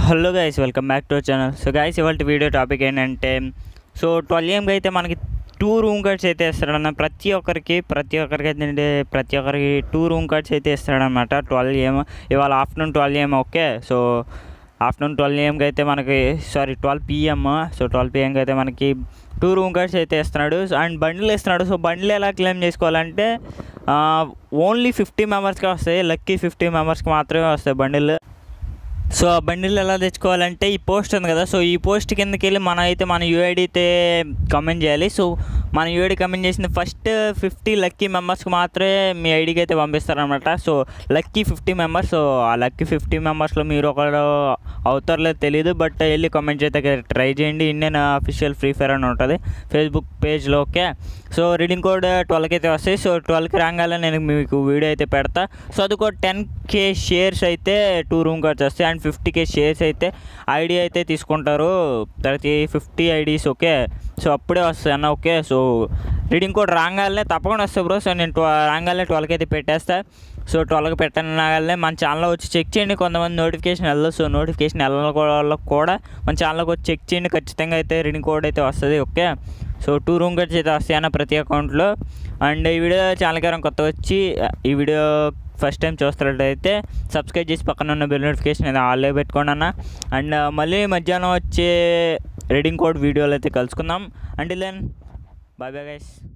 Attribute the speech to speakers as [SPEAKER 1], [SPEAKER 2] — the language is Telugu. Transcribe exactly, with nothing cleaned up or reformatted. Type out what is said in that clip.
[SPEAKER 1] Hello guys, welcome back to our channel. So guys, ఇవాళ వీడియో టాపిక్ ఏంటంటే, సో ట్వెల్వ్ ఏఎంకి అయితే మనకి టూ రూమ్ కార్డ్స్ అయితే ఇస్తాడన్న ప్రతి ఒక్కరికి ప్రతి ఒక్కరికి అయితే ప్రతి ఒక్కరికి టూ రూమ్ కార్డ్స్ అయితే ఇస్తాడనమాట. ట్వెల్వ్ ఏఎం ఇవాళ afternoon twelve AM okay. So afternoon twelve ఏఎంకి అయితే మనకి sorry twelve PM so twelve పిఎంకి అయితే మనకి టూ రూమ్ కార్డ్స్ అయితే ఇస్తున్నాడు అండ్ బండిల్ ఇస్తున్నాడు. సో బండిల్ ఎలా క్లెయిమ్ చేసుకోవాలంటే ఓన్లీ ఫిఫ్టీ మెంబర్స్కి వస్తాయి, లక్కీ ఫిఫ్టీ మెంబర్స్కి మాత్రమే వస్తాయి బండిల్. సో ఆ బండిల్ ఎలా తెచ్చుకోవాలంటే ఈ పోస్ట్ ఉంది కదా, సో ఈ పోస్ట్ కిందకి వెళ్ళి మనం అయితే మన యూఐడి అయితే కమెంట్ చేయాలి. సో మన యూఐడి కమెంట్ చేసిన ఫస్ట్ ఫిఫ్టీ లక్కీ మెంబర్స్కి మాత్రమే మీ ఐడికి అయితే పంపిస్తారనమాట. So lucky fifty members, so ఆ లక్కీ ఫిఫ్టీ మెంబర్స్లో మీరు ఒకరు అవుతారలేదు తెలియదు, బట్ వెళ్ళి కమెంట్ అయితే ట్రై చేయండి. ఇండియన్ అఫీషియల్ ఫ్రీ ఫైర్ అని ఉంటుంది ఫేస్బుక్ పేజ్లో ఓకే. సో రీడింగ్ కోడ్ ట్వెల్వ్కి అయితే వస్తాయి. సో ట్వెల్వ్కి రాగానే నేను మీకు వీడియో అయితే పెడతా. సో అది కూడా టెన్ కే షేర్స్ అయితే టూ రూమ్ కార్డ్స్ వస్తాయి అండ్ ఫిఫ్టీ కే షేర్స్ అయితే ఐడి అయితే తీసుకుంటారు ప్రతి ఫిఫ్టీ ఐడీస్ ఓకే. సో అప్పుడే వస్తాయి అన్న ఓకే. సో రీడింగ్ కోడ్ రాగానే తప్పకుండా వస్తాయి బ్రో. సో నేను ట్వ రాగానే ట్వెల్వ్కి అయితే పెట్టేస్తా. సో ట్వెల్వ్కి పెట్టగానే మన ఛానల్లో వచ్చి చెక్ చేయండి. కొంతమంది నోటిఫికేషన్ వెళ్ళదు, సో నోటిఫికేషన్ వెళ్ళని వాళ్ళకి కూడా మన ఛానల్కి వచ్చి చెక్ చేయండి. ఖచ్చితంగా అయితే రీడింగ్ కోడ్ అయితే వస్తుంది okay. So two room cards అయితే వస్తాయి అన్న ప్రతి అకౌంట్లో. అండ్ ఈ వీడియో ఛానల్కి ఎవరైనా కొత్త వచ్చి ఈ వీడియో ఫస్ట్ టైం చూస్తున్నట్టయితే సబ్స్క్రైబ్ చేసి పక్కన ఉన్న బెల్ నోటిఫికేషన్ అయితే ఆల్లో పెట్టుకోండి అన్న. అండ్ మళ్ళీ మధ్యాహ్నం వచ్చే రీడింగ్ కోడ్ వీడియోలు అయితే కలుసుకుందాం. Until then bye bye guys.